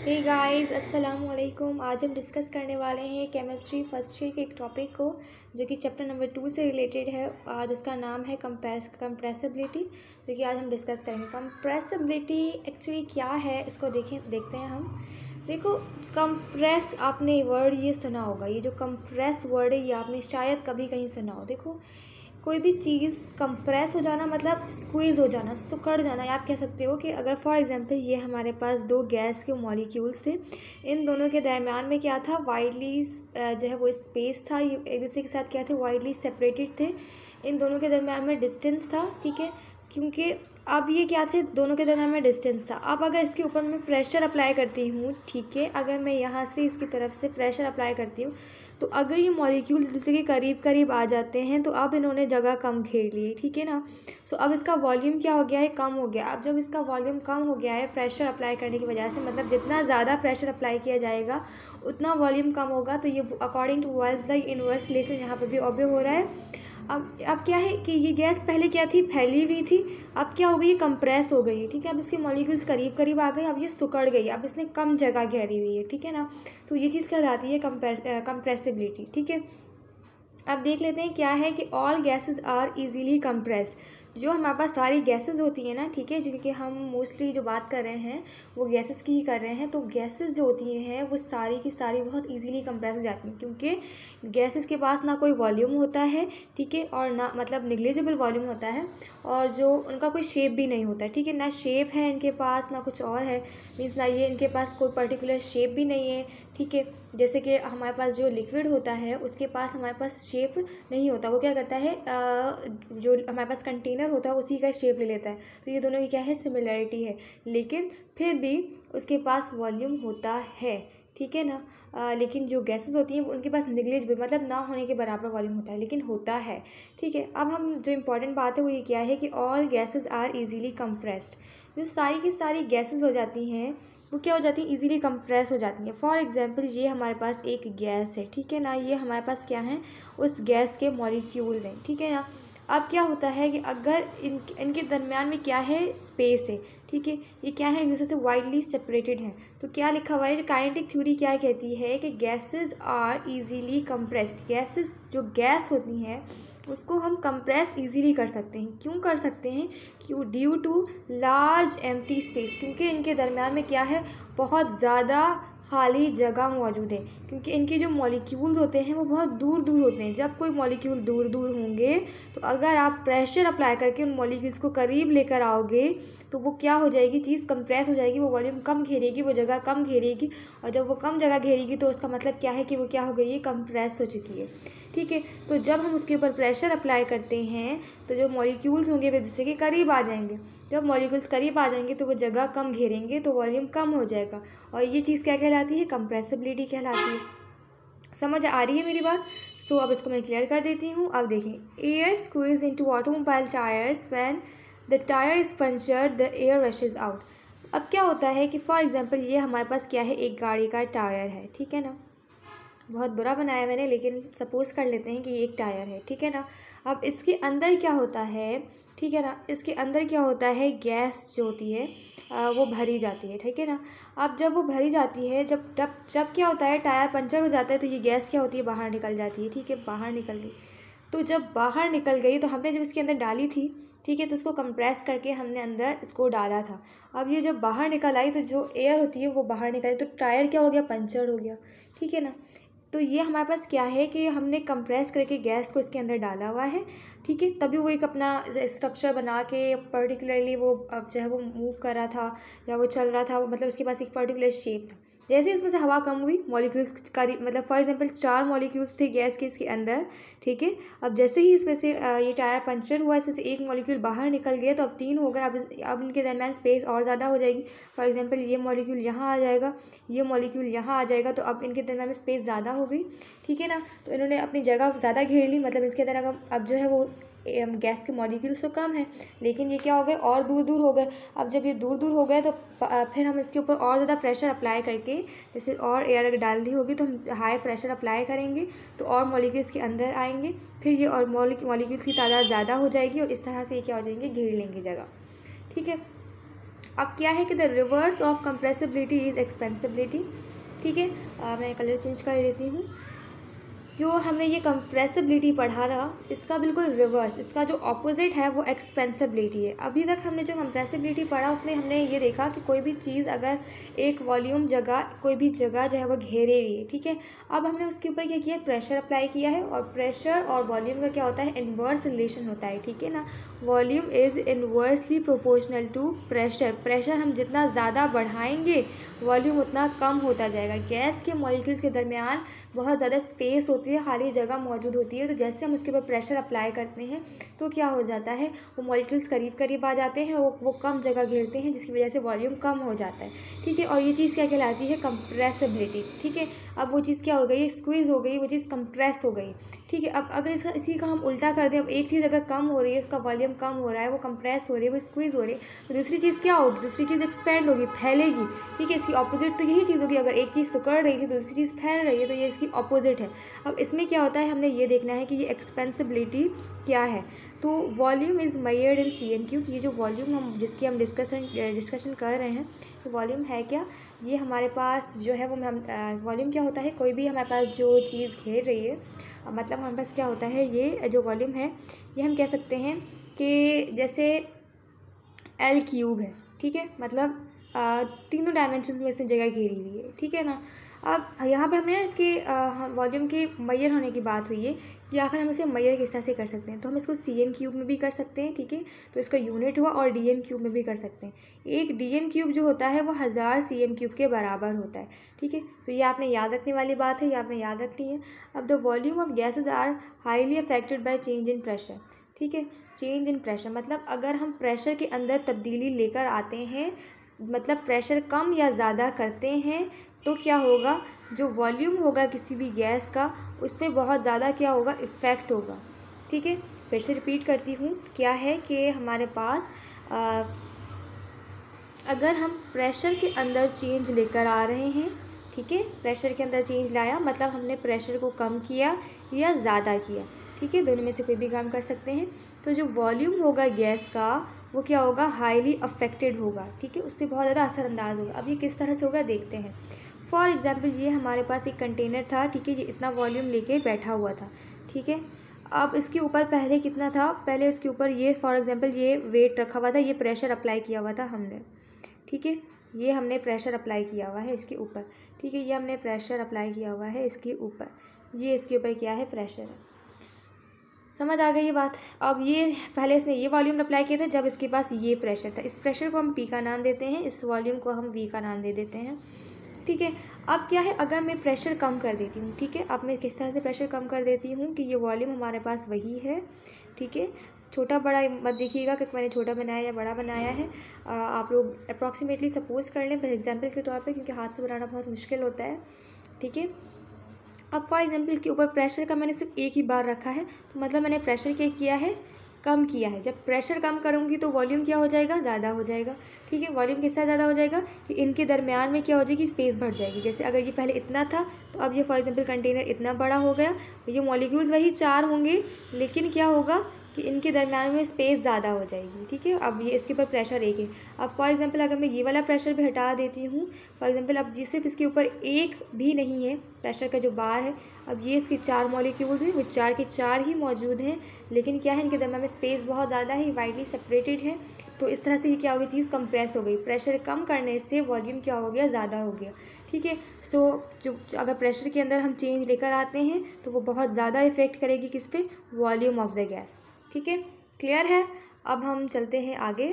Hey guys अस्सलाम वालेकुम। आज हम डिस्कस करने वाले हैं केमिस्ट्री फर्स्ट ईयर के एक टॉपिक को जो कि चैप्टर नंबर 2 से रिलेटेड है। आज उसका नाम है कंप्रेसिबिलिटी, जो कि आज हम डिस्कस करेंगे। कंप्रेसिबिलिटी एक्चुअली क्या है इसको देखते हैं हम। देखो, कंप्रेस, आपने वर्ड ये सुना होगा, ये जो कंप्रेस वर्ड है ये आपने शायद कभी कहीं सुना हो। देखो, कोई भी चीज़ कंप्रेस हो जाना मतलब स्क्वीज़ हो जाना, सिकुड़ जाना। या आप कह सकते हो कि अगर फॉर एग्जांपल ये हमारे पास दो गैस के मॉलिक्यूल्स थे, इन दोनों के दरमियान में क्या था, वाइडली जो है वो स्पेस था, ये एक दूसरे के साथ क्या थे, वाइडली सेपरेटेड थे। इन दोनों के दरमियान में डिस्टेंस था, ठीक है, क्योंकि अब ये क्या थे, दोनों के दरमियान में डिस्टेंस था। अब अगर इसके ऊपर मैं प्रेशर अप्लाई करती हूँ, ठीक है, अगर मैं यहाँ से इसकी तरफ से प्रेशर अप्लाई करती हूँ तो अगर ये मॉलिक्यूल एक दूसरे के करीब करीब आ जाते हैं तो अब इन्होंने जगह कम घेर ली, ठीक है ना। सो अब इसका वॉल्यूम क्या हो गया है, कम हो गया। अब जब इसका वॉल्यूम कम हो गया है प्रेशर अप्लाई करने की वजह से, मतलब जितना ज़्यादा प्रेशर अप्लाई किया जाएगा उतना वॉल्यूम कम होगा। तो ये according to wise the inverse relation यहाँ पर भी ऑब्जर्व हो रहा है। अब क्या है कि ये गैस पहले क्या थी, फैली हुई थी, अब क्या हो गई, ये कंप्रेस हो गई है, ठीक है। अब इसके मॉलिक्यूल्स करीब करीब आ गए, अब ये सिकुड़ गई, अब इसने कम जगह घेरी हुई है, ठीक है ना। सो ये चीज़ कहलाती है कंप्रेसिबिलिटी, ठीक है। अब देख लेते हैं क्या है कि all gases are easily compressed. जो हमारे पास सारी गैसेस होती हैं ना, ठीक है, जिनकी हम मोस्टली जो बात कर रहे हैं वो गैसेस की ही कर रहे हैं। तो गैसेस जो होती हैं वो सारी की सारी बहुत इजीली कंप्रेस हो जाती हैं, क्योंकि गैसेस के पास ना कोई वॉल्यूम होता है, ठीक है, और ना मतलब निग्लिजिबल वॉल्यूम होता है, और जो उनका कोई शेप भी नहीं होता है, ठीक है, ना शेप है इनके पास ना कुछ और है, मीन्स ना ये इनके पास कोई पर्टिकुलर शेप भी नहीं है, ठीक है। जैसे कि हमारे पास जो लिक्विड होता है उसके पास हमारे पास शेप नहीं होता, वो क्या करता है, जो हमारे पास कंटेनर होता है उसी का शेप ले लेता है। तो ये दोनों की क्या है, सिमिलरिटी है, लेकिन फिर भी उसके पास वॉल्यूम होता है, ठीक है ना। लेकिन जो गैसेस होती हैं उनके पास निग्लिजिबल मतलब ना होने के बराबर वॉल्यूम होता है, लेकिन होता है, ठीक है। अब हम जो इम्पोर्टेंट बात है वो ये क्या है कि all gases are easily compressed. जो सारी की सारी गैसेस हो जाती हैं वो क्या हो जाती हैं, इजीली कंप्रेस हो जाती हैं। फॉर एग्जांपल ये हमारे पास एक गैस है, ठीक है ना, ये हमारे पास क्या है, उस गैस के मॉलिक्यूल्स हैं, ठीक है ना। अब क्या होता है कि अगर इनके दरमियान में क्या है, स्पेस है, ठीक है, ये क्या है, एक दूसरे से वाइडली सेपरेटेड हैं। तो क्या लिखा हुआ है, जो काइनेटिक थ्योरी क्या कहती है कि gases are easily compressed. Gases जो गैस होती हैं उसको हम कंप्रेस इजीली कर सकते हैं। क्यों कर सकते हैं, क्यों, due to large empty space, क्योंकि इनके दरमियान में क्या है, बहुत ज़्यादा खाली जगह मौजूद है, क्योंकि इनके जो मॉलिक्यूल्स होते हैं वो बहुत दूर दूर होते हैं। जब कोई मॉलिक्यूल दूर दूर होंगे तो अगर आप प्रेशर अप्लाई करके उन मॉलिक्यूल्स को करीब लेकर आओगे तो वो क्या हो जाएगी, चीज़ कंप्रेस हो जाएगी, वो वॉल्यूम कम घेरेगी, वो जगह कम घेरेगी, और जब वो कम जगह घेरेगी तो उसका मतलब क्या है कि वो क्या हो गई है, कंप्रेस हो चुकी है, ठीक है। तो जब हम उसके ऊपर प्रेशर अप्लाई करते हैं तो जो मॉलिक्यूल्स होंगे वे दूसरे के करीब आ जाएंगे। जब मॉलिक्यूल्स करीब आ जाएंगे तो वो जगह कम घेरेंगे तो वॉल्यूम कम हो जाएगा, और ये चीज़ क्या कहलाती है, कंप्रेसिबिलिटी कहलाती है। समझ आ रही है मेरी बात। सो अब इसको मैं क्लियर कर देती हूँ। अब देखें, air squeeze into automobile tyres when the tyre is punctured the air rushes out. अब क्या होता है कि फॉर एग्जांपल ये हमारे पास क्या है, एक गाड़ी का टायर है, ठीक है ना, बहुत बुरा बनाया मैंने, लेकिन सपोज़ कर लेते हैं कि ये एक टायर है, ठीक है ना। अब इसके अंदर क्या होता है, ठीक है ना, इसके अंदर क्या होता है, गैस जो होती है वो भरी जाती है, ठीक है ना। अब जब वो भरी जाती है, जब क्या होता है, टायर पंचर हो जाता है तो ये गैस क्या होती है, बाहर निकल जाती है, ठीक है, बाहर निकल गई। तो जब बाहर निकल गई तो हमने जब इसके अंदर डाली थी, ठीक है, तो उसको कंप्रेस करके हमने अंदर इसको डाला था। अब ये जब बाहर निकल आई तो जो एयर होती है वो बाहर निकल, तो टायर क्या हो गया, पंचर हो गया, ठीक है ना। तो ये हमारे पास क्या है कि हमने कंप्रेस करके गैस को इसके अंदर डाला हुआ है, ठीक है, तभी वो एक अपना स्ट्रक्चर बना के पर्टिकुलरली वो अब जो है वो मूव कर रहा था या वो चल रहा था, मतलब उसके पास एक पर्टिकुलर शेप था। जैसे ही उसमें से हवा कम हुई, मॉलिक्यूल्स का मतलब फॉर एग्जांपल 4 मॉलिक्यूल्स थे गैस के इसके अंदर, ठीक है। अब जैसे ही इसमें से ये टायर पंचर हुआ, इसमें से एक मॉलिक्यूल बाहर निकल गया तो अब 3 हो गए। अब इनके दरमियान स्पेस और ज़्यादा हो जाएगी। फॉर एग्जांपल ये मॉलिक्यूल यहाँ आ जाएगा, ये मॉलिक्यूल यहाँ आ जाएगा, तो अब इनके दरमियान में स्पेस ज़्यादा हो गई, ठीक है ना। तो इन्होंने अपनी जगह ज़्यादा घेर ली, मतलब इसके अंदर अब जो है वो गैस के मॉलिक्यूल्स तो कम है, लेकिन ये क्या हो गए, और दूर दूर हो गए। अब जब ये दूर दूर हो गए तो फिर हम इसके ऊपर और ज़्यादा प्रेशर अप्लाई करके, जैसे और एयर अगर डालनी होगी तो हम हाई प्रेशर अप्लाई करेंगे तो और मॉलिक्यूल्स के अंदर आएंगे, फिर ये और मॉलिक्यूल्स की तादाद ज़्यादा हो जाएगी और इस तरह से ये क्या हो जाएंगे, घेर लेंगे जगह, ठीक है। अब क्या है कि the reverse of compressibility is expansibility. ठीक है, मैं कलर चेंज कर लेती हूँ। जो हमने ये कंप्रेसिबिलिटी पढ़ा रहा, इसका बिल्कुल रिवर्स, इसका जो ऑपोजिट है वो एक्सपेंसिबिलिटी है। अभी तक हमने जो कंप्रेसिबिलिटी पढ़ा उसमें हमने ये देखा कि कोई भी चीज़ अगर एक वॉल्यूम जगह, कोई भी जगह जो है वो घेरे हुई है, ठीक है। अब हमने उसके ऊपर क्या किया, प्रेशर अप्लाई किया है, और प्रेशर और वॉल्यूम का क्या होता है, इन्वर्स रिलेशन होता है, ठीक है ना। Volume is inversely proportional to pressure. Pressure हम जितना ज़्यादा बढ़ाएंगे वॉल्यूम उतना कम होता जाएगा। गैस के मॉलिक्यूल्स के दरमियान बहुत ज़्यादा स्पेस होती है, खाली जगह मौजूद होती है, तो जैसे हम उसके ऊपर प्रेशर अप्लाई करते हैं तो क्या हो जाता है, वो मॉलिक्यूल्स करीब करीब आ जाते हैं, वो कम जगह घेरते हैं, जिसकी वजह से वॉल्यूम कम हो जाता है, ठीक है। और ये चीज़ क्या कहलाती है, कंप्रेसिबिलिटी, ठीक है। अब वो चीज़ क्या हो गई, स्क्वीज़ हो गई, वो चीज़ कंप्रेस हो गई, ठीक है। अब अगर इसी का हम उल्टा कर दें, अब एक चीज़ अगर कम हो रही है, उसका वॉल्यूम कम हो रहा है, वो कंप्रेस हो रही है, वो स्क्वीज़ हो रही है, तो दूसरी चीज़ क्या होगी, दूसरी चीज़ एक्सपेंड होगी, फैलेगी, ठीक है। इसकी ऑपोजिट तो यही चीज़ होगी, अगर एक चीज़ सिकुड़ रही है तो दूसरी चीज़ फैल रही है, तो ये इसकी ऑपोजिट है। अब इसमें क्या होता है, हमने ये देखना है कि ये एक्सपेंसिबिलिटी क्या है। तो volume is measured in cm³। ये जो वॉल्यूम हम जिसकी हम डिस्कशन कर रहे हैं, तो वॉल्यूम है क्या, ये हमारे पास जो है वो वॉल्यूम क्या होता है, कोई भी हमारे पास जो चीज़ घेर रही है, मतलब हमारे पास क्या होता है, ये जो वॉल्यूम है ये हम कह सकते हैं कि जैसे L³ है, ठीक है। मतलब तीनों डायमेंशंस में इसने जगह घेरी हुई है, ठीक है ना। अब यहाँ पे हमने इसके वॉल्यूम के मेजर होने की बात हुई है कि आखिर हम इसे मेजर किस तरह से कर सकते हैं, तो हम इसको cm³ में भी कर सकते हैं, ठीक है। तो इसका यूनिट हुआ, और dm³ में भी कर सकते हैं। एक dm³ जो होता है वो 1000 cm³ के बराबर होता है, ठीक है। तो ये आपने याद रखने वाली बात है, ये आपने याद रखनी है। अब the volume of gases are highly affected by change in pressure, ठीक है। चेंज इन प्रेशर मतलब अगर हम प्रेशर के अंदर तब्दीली लेकर आते हैं, मतलब प्रेशर कम या ज़्यादा करते हैं, तो क्या होगा, जो वॉल्यूम होगा किसी भी गैस का उस पर बहुत ज़्यादा क्या होगा, इफ़ेक्ट होगा, ठीक है। फिर से रिपीट करती हूँ, क्या है कि हमारे पास अगर हम प्रेशर के अंदर चेंज लेकर आ रहे हैं, ठीक है, प्रेशर के अंदर चेंज लाया मतलब हमने प्रेशर को कम किया या ज़्यादा किया, ठीक है, दोनों में से कोई भी काम कर सकते हैं। तो जो वॉल्यूम होगा गैस का वो क्या होगा, हाईली अफेक्टेड होगा, ठीक है, उस पर बहुत ज़्यादा असरअंदाज होगा। अब ये किस तरह से होगा देखते हैं। फॉर एग्जांपल ये हमारे पास एक कंटेनर था, ठीक है, ये इतना वॉल्यूम लेके बैठा हुआ था, ठीक है। अब इसके ऊपर पहले कितना था, पहले इसके ऊपर ये फॉर एग्जांपल ये वेट रखा हुआ था, ये प्रेशर अप्लाई किया हुआ था हमने, ठीक है, ये हमने प्रेशर अप्लाई किया हुआ है इसके ऊपर, ठीक है, ये हमने प्रेशर अप्लाई किया हुआ है इसके ऊपर, ये इसके ऊपर क्या है, प्रेशर है। समझ आ गई ये बात। अब ये पहले इसने ये वॉल्यूम अप्लाई किया था जब इसके पास ये प्रेशर था, इस प्रेशर को हम P का नाम देते हैं, इस वॉल्यूम को हम V का नाम दे देते हैं, ठीक है। अब क्या है, अगर मैं प्रेशर कम कर देती हूँ, ठीक है, अब मैं किस तरह से प्रेशर कम कर देती हूँ कि ये वॉल्यूम हमारे पास वही है, ठीक है। छोटा बड़ा मत देखिएगा कि मैंने छोटा बनाया या बड़ा बनाया है, आप लोग अप्रॉक्सीमेटली सपोज कर लें एग्जाम्पल के तौर पर, क्योंकि हाथ से बनाना बहुत मुश्किल होता है, ठीक है। अब फॉर एग्जांपल के ऊपर प्रेशर का मैंने सिर्फ एक ही बार रखा है, तो मतलब मैंने प्रेशर क्या किया है, कम किया है। जब प्रेशर कम करूँगी तो वॉल्यूम क्या हो जाएगा, ज़्यादा हो जाएगा, ठीक है। वॉल्यूम किस तरह ज़्यादा हो जाएगा कि इनके दरमियान में क्या हो जाएगी, स्पेस बढ़ जाएगी। जैसे अगर ये पहले इतना था तो अब ये फॉर एग्जांपल कंटेनर इतना बड़ा हो गया, ये मॉलिक्यूल्स वही 4 होंगे, लेकिन क्या होगा कि इनके दरमियान में स्पेस ज़्यादा हो जाएगी, ठीक है। अब ये इसके ऊपर प्रेशर एक है। अब फॉर एग्जांपल अगर मैं ये वाला प्रेशर भी हटा देती हूँ, फॉर एग्जांपल अब ये सिर्फ इसके ऊपर एक भी नहीं है प्रेशर का जो बार है, अब ये इसके 4 मॉलिक्यूल्स हैं, वो 4 के 4 ही मौजूद हैं, लेकिन क्या है, इनके दरमियान में स्पेस बहुत ज़्यादा है, वाइडली सेपरेटेड है। तो इस तरह से ये क्या हो गई, चीज़ कंप्रेस हो गई। प्रेशर कम करने से वॉल्यूम क्या हो गया, ज़्यादा हो गया, ठीक है। सो जो अगर प्रेशर के अंदर हम चेंज लेकर आते हैं तो वो बहुत ज़्यादा इफेक्ट करेगी किस पे, वॉल्यूम ऑफ द गैस, ठीक है, क्लियर है। अब हम चलते हैं आगे।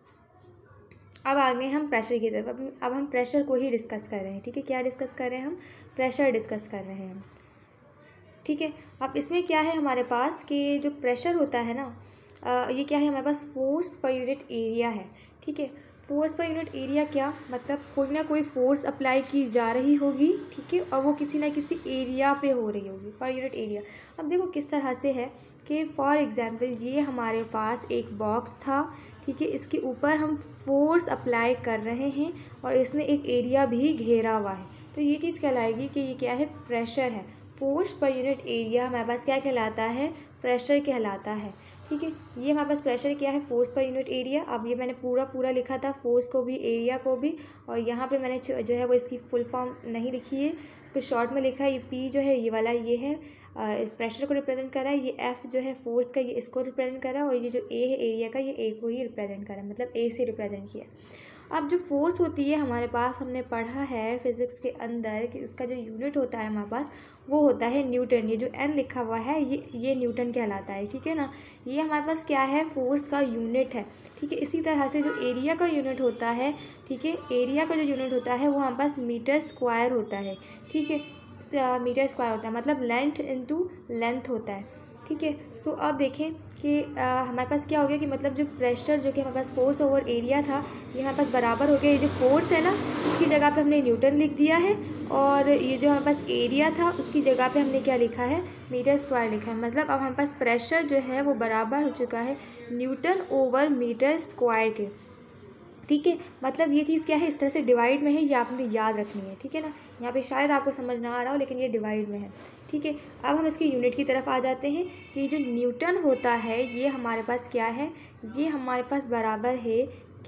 अब आगे हम प्रेशर की तरफ, अब हम प्रेशर को ही डिस्कस कर रहे हैं, ठीक है। क्या डिस्कस कर रहे हैं हम, प्रेशर डिस्कस कर रहे हैं हम, ठीक है। अब इसमें क्या है हमारे पास कि जो प्रेशर होता है ना, ये क्या है हमारे पास, फोर्स पर यूनिट एरिया है, ठीक है। फोर्स पर यूनिट एरिया क्या मतलब, कोई ना कोई फोर्स अप्लाई की जा रही होगी, ठीक है, और वो किसी ना किसी एरिया पे हो रही होगी, पर यूनिट एरिया। अब देखो किस तरह से है कि फॉर एग्जांपल ये हमारे पास एक बॉक्स था, ठीक है, इसके ऊपर हम फोर्स अप्लाई कर रहे हैं और इसने एक एरिया भी घेरा हुआ है, तो ये चीज़ कहलाएगी कि ये क्या है, प्रेशर है। फोर्स पर यूनिट एरिया हमारे पास क्या कहलाता है, प्रेशर कहलाता है। ठीक है, ये हमारे पास प्रेशर क्या है, फोर्स पर यूनिट एरिया। अब ये मैंने पूरा लिखा था, फोर्स को भी एरिया को भी, और यहाँ पे मैंने जो है वो इसकी फुल फॉर्म नहीं लिखी है, इसको शॉर्ट में लिखा है। ये पी जो है ये वाला ये है प्रेशर को रिप्रेजेंट कर रहा है, ये एफ जो है फोर्स का ये इसको रिप्रेजेंट कर रहा है, और ये जो ए है एरिया का ये ए को ही रिप्रेजेंट कर रहा है, मतलब ए से रिप्रेजेंट किया। अब जो फोर्स होती है हमारे पास, हमने पढ़ा है फिज़िक्स के अंदर कि उसका जो यूनिट होता है हमारे पास वो होता है न्यूटन। ये जो एन लिखा हुआ है ये न्यूटन कहलाता है। ठीक है ना, ये हमारे पास क्या है, फोर्स का यूनिट है। ठीक है, इसी तरह से जो एरिया का यूनिट होता है, ठीक है, एरिया का जो यूनिट होता है वो हमारे पास मीटर स्क्वायर होता है। ठीक है, मीटर स्क्वायर होता है, मतलब लेंथ इंटू लेंथ होता है। ठीक है, सो अब देखें कि हमारे पास क्या हो गया कि मतलब जो प्रेशर जो कि हमारे पास फोर्स ओवर एरिया था ये हमारे पास बराबर हो गया। ये जो फोर्स है ना उसकी जगह पे हमने न्यूटन लिख दिया है, और ये जो हमारे पास एरिया था उसकी जगह पे हमने क्या लिखा है, मीटर स्क्वायर लिखा है। मतलब अब हमारे पास प्रेशर जो है वो बराबर हो चुका है न्यूटन ओवर मीटर स्क्वायर के। ठीक है, मतलब ये चीज़ क्या है, इस तरह से डिवाइड में है, ये आपने याद रखनी है। ठीक है ना, यहाँ पे शायद आपको समझ ना आ रहा हो लेकिन ये डिवाइड में है। ठीक है, अब हम इसकी यूनिट की तरफ आ जाते हैं कि जो न्यूटन होता है ये हमारे पास क्या है, ये हमारे पास बराबर है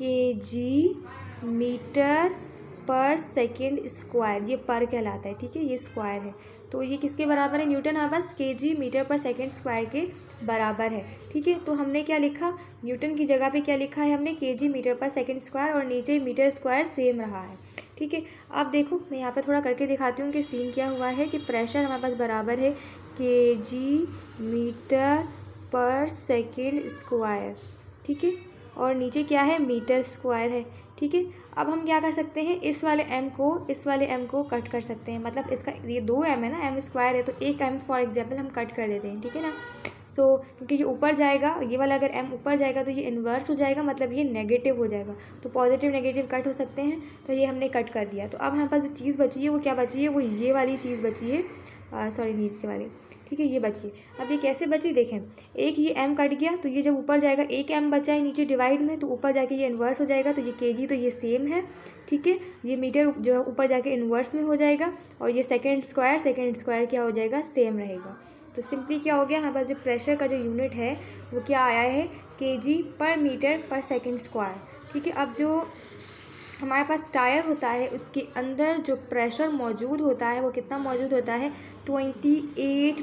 kg metre per second square. ये पर कहलाता है। ठीक है, ये स्क्वायर है, तो ये किसके बराबर है, न्यूटन हमारे पास kg metre per second square के बराबर है। ठीक है, तो हमने क्या लिखा, न्यूटन की जगह पे क्या लिखा है हमने, kg metre per second square, और नीचे मीटर स्क्वायर सेम रहा है। ठीक है, अब देखो मैं यहाँ पे थोड़ा करके दिखाती हूँ कि सीन क्या हुआ है कि प्रेशर हमारे पास बराबर है kg metre per second square. ठीक है, और नीचे क्या है, मीटर स्क्वायर है। ठीक है, अब हम क्या कर सकते हैं, इस वाले m को कट कर सकते हैं। मतलब इसका ये 2m है ना, m स्क्वायर है, तो एक m फॉर एग्जांपल हम कट कर देते हैं। ठीक है ना, सो क्योंकि ये ऊपर जाएगा, ये वाला अगर m ऊपर जाएगा तो ये इन्वर्स हो जाएगा, मतलब ये नेगेटिव हो जाएगा, तो पॉजिटिव नेगेटिव कट हो सकते हैं, तो ये हमने कट कर दिया। तो अब हमारे पास जो चीज़ बची है वो क्या बची है, वो ये वाली चीज़ बची है, सॉरी नीचे वाली। ठीक है, ये बची है। अब ये कैसे बची देखें, एक ये m कट गया तो ये जब ऊपर जाएगा, एक m बचा है नीचे डिवाइड में, तो ऊपर जाके ये इन्वर्स हो जाएगा, तो ये kg तो ये सेम है। ठीक है, ये मीटर जो है ऊपर जाके इन्वर्स में हो जाएगा, और ये सेकेंड स्क्वायर क्या हो जाएगा, सेम रहेगा। तो सिंपली क्या हो गया, हमारे पास जो प्रेशर का जो यूनिट है वो क्या आया है, kg पर मीटर पर सेकेंड स्क्वायर। ठीक है, अब जो हमारे पास टायर होता है उसके अंदर जो प्रेशर मौजूद होता है वो कितना मौजूद होता है, 28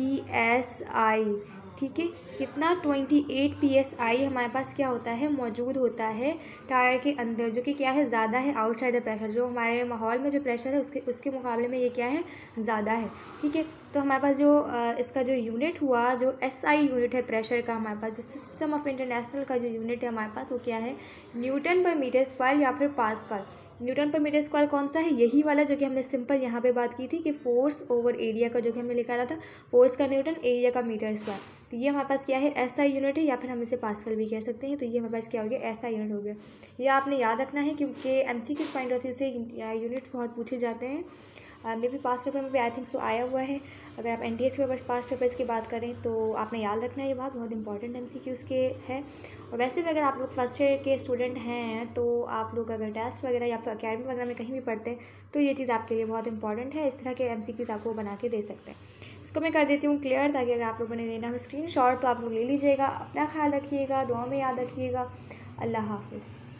psi। ठीक है, कितना, 28 psi हमारे पास क्या होता है, मौजूद होता है टायर के अंदर, जो कि क्या है, ज़्यादा है आउटसाइड द प्रेशर। जो हमारे माहौल में जो प्रेशर है उसके मुकाबले में ये क्या है, ज़्यादा है। ठीक है, तो हमारे पास जो इसका जो यूनिट हुआ, जो SI यूनिट है प्रेशर का, हमारे पास जो सिस्टम ऑफ इंटरनेशनल का जो यूनिट है हमारे पास वो क्या है, न्यूटन पर मीटर स्क्वायर या फिर pascal. Newton per metre square कौन सा है, यही वाला जो कि हमने सिंपल यहाँ पे बात की थी कि फोर्स ओवर एरिया का जो कि हमने लिखा था, फोर्स का न्यूटन, एरिया का मीटर स्क्वायर। तो ये हमारे पास क्या है, SI यूनिट है, या फिर हम इसे पास्कल भी कह सकते हैं। तो ये हमारे पास क्या हो गया, SI यूनिट हो गया। ये आपने याद रखना है क्योंकि MCQ पॉइंट ऑफ व्यू से यूनिट्स बहुत पूछे जाते हैं। मे भी पास्ट पेपर में भी आई थिंक सो आया हुआ है। अगर आप NTS के पास्ट पेपर्स की बात करें तो आपने याद रखना है, ये बात बहुत इंपॉर्टेंट MCQs के है। और वैसे भी अगर आप लोग फर्स्ट ईयर के स्टूडेंट हैं तो आप लोग अगर टेस्ट वगैरह या फिर अकेडमी वगैरह में कहीं भी पढ़ते हैं तो ये चीज़ आपके लिए बहुत इंपॉर्टेंट है। इस तरह के MCQs आपको बना के दे सकते हैं। इसको मैं कर देती हूँ क्लियर, ताकि अगर आप लोगों ने लेना हो स्क्रीनशॉट तो आप लोग ले लीजिएगा। अपना ख्याल रखिएगा, दुआ में याद रखिएगा। अल्लाह हाफिज़।